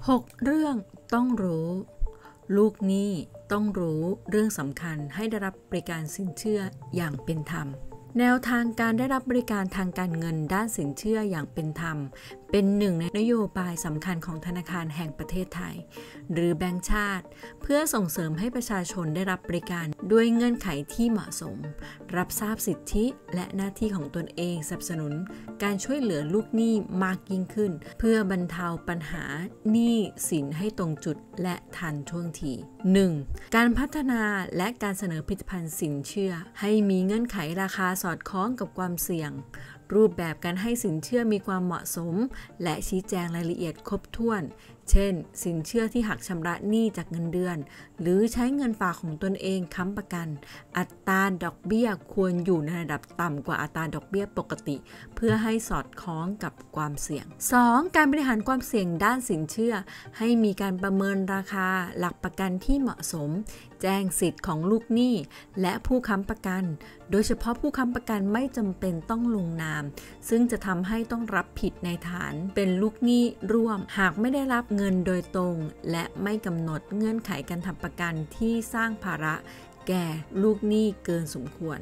6 เรื่องต้องรู้ลูกหนี้ต้องรู้เรื่องสำคัญให้ได้รับบริการสินเชื่ออย่างเป็นธรรมแนวทางการได้รับบริการทางการเงินด้านสินเชื่ออย่างเป็นธรรมเป็นหนึ่งในนโยบายสำคัญของธนาคารแห่งประเทศไทยหรือแบงก์ชาติเพื่อส่งเสริมให้ประชาชนได้รับบริการด้วยเงื่อนไขที่เหมาะสมรับทราบสิทธิและหน้าที่ของตนเองสนับสนุนการช่วยเหลือลูกหนี้มากยิ่งขึ้นเพื่อบรรเทาปัญหาหนี้สินให้ตรงจุดและทันท่วงที 1. การพัฒนาและการเสนอผลิตภัณฑ์สินเชื่อให้มีเงื่อนไขราคาสอดคล้องกับความเสี่ยงรูปแบบการให้สินเชื่อมีความเหมาะสมและชี้แจงรายละเอียดครบถ้วนเช่นสินเชื่อที่หักชำระหนี้จากเงินเดือนหรือใช้เงินฝากของตนเองค้ำประกันอัตราดอกเบี้ยควรอยู่ในระดับต่ำกว่าอัตราดอกเบี้ยปกติเพื่อให้สอดคล้องกับความเสี่ยง 2. การบริหารความเสี่ยงด้านสินเชื่อให้มีการประเมินราคาหลักประกันที่เหมาะสมแจ้งสิทธิ์ของลูกหนี้และผู้ค้ำประกันโดยเฉพาะผู้ค้ำประกันไม่จำเป็นต้องลงนามซึ่งจะทำให้ต้องรับผิดในฐานเป็นลูกหนี้ร่วมหากไม่ได้รับเงินโดยตรงและไม่กำหนดเงื่อนไขการทำประกันที่สร้างภาระแก่ลูกหนี้เกินสมควร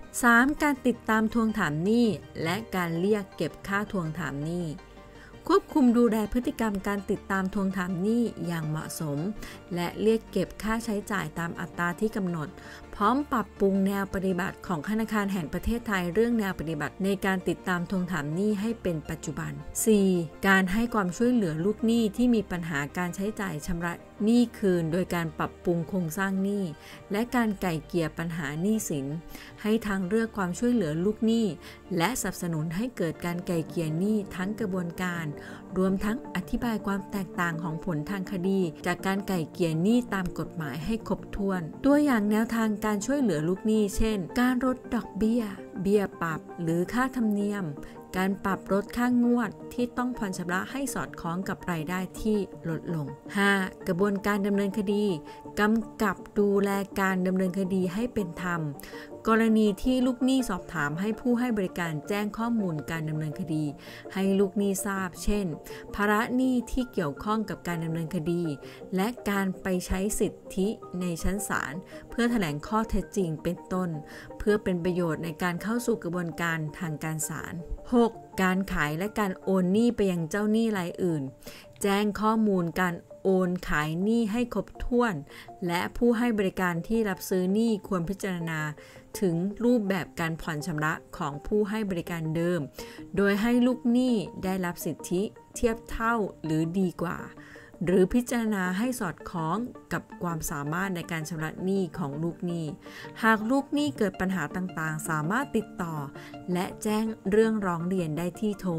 3. การติดตามทวงถามหนี้และการเรียกเก็บค่าทวงถามหนี้ควบคุมดูแลพฤติกรรมการติดตามทวงถามหนี้อย่างเหมาะสมและเรียกเก็บค่าใช้จ่ายตามอัตราที่กำหนดพร้อมปรับปรุงแนวปฏิบัติของธนาคารแห่งประเทศไทยเรื่องแนวปฏิบัติในการติดตามทวงถามหนี้ให้เป็นปัจจุบัน 4. การให้ความช่วยเหลือลูกหนี้ที่มีปัญหาการใช้จ่ายชำระหนี้คืนโดยการปรับปรุงโครงสร้างหนี้และการไกล่เกลี่ยปัญหาหนี้สินให้ทางเลือกความช่วยเหลือลูกหนี้และสนับสนุนให้เกิดการไกล่เกลี่ยหนี้ทั้งกระบวนการรวมทั้งอธิบายความแตกต่างของผลทางคดีจากการไกล่เกลี่ยหนี้ตามกฎหมายให้ครบถ้วนตัวอย่างแนวทางการช่วยเหลือลูกหนี้เช่นการลดดอกเบี้ยปรับหรือค่าธรรมเนียมการปรับลดค่างวดที่ต้องผ่อนชำระให้สอดคล้องกับรายได้ที่ลดลง 5. กระบวนการดำเนินคดีกำกับดูแลการดำเนินคดีให้เป็นธรรมกรณีที่ลูกหนี้สอบถามให้ผู้ให้บริการแจ้งข้อมูลการดำเนินคดีให้ลูกหนี้ทราบเช่นภาระหนี้ที่เกี่ยวข้องกับการดำเนินคดีและการไปใช้สิทธิในชั้นศาลเพื่อแถลงข้อเท็จจริงเป็นต้นเพื่อเป็นประโยชน์ในการเข้าสู่กระบวนการทางการศาล 6. การขายและการโอนหนี้ไปยังเจ้าหนี้รายอื่นแจ้งข้อมูลการโอนขายหนี้ให้ครบถ้วนและผู้ให้บริการที่รับซื้อหนี้ควรพิจารณาถึงรูปแบบการผ่อนชำระของผู้ให้บริการเดิมโดยให้ลูกหนี้ได้รับสิทธิเทียบเท่าหรือดีกว่าหรือพิจารณาให้สอดคล้องกับความสามารถในการชำระหนี้ของลูกหนี้หากลูกหนี้เกิดปัญหาต่างๆสามารถติดต่อและแจ้งเรื่องร้องเรียนได้ที่โทร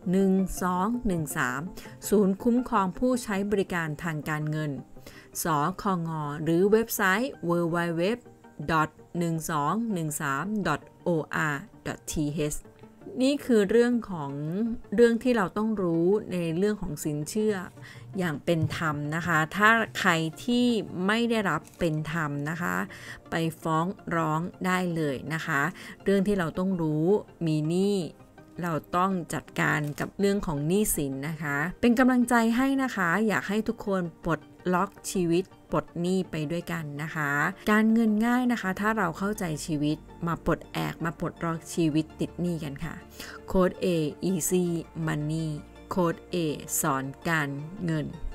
1213ศูนย์คุ้มครองผู้ใช้บริการทางการเงินสคง.หรือเว็บไซต์ www.1213.or.th นี่คือเรื่องที่เราต้องรู้ในเรื่องของสินเชื่ออย่างเป็นธรรมนะคะถ้าใครที่ไม่ได้รับเป็นธรรมนะคะไปฟ้องร้องได้เลยนะคะเรื่องที่เราต้องรู้มีหนี้เราต้องจัดการกับเรื่องของหนี้สินนะคะเป็นกำลังใจให้นะคะอยากให้ทุกคนปลดล็อกชีวิตปลดหนี้ไปด้วยกันนะคะการเงินง่ายนะคะถ้าเราเข้าใจชีวิตมาปลดแอกมาปลดล็อกชีวิตติดหนี้กันค่ะโค้ด A Easy Money โค้ด A สอนการเงิน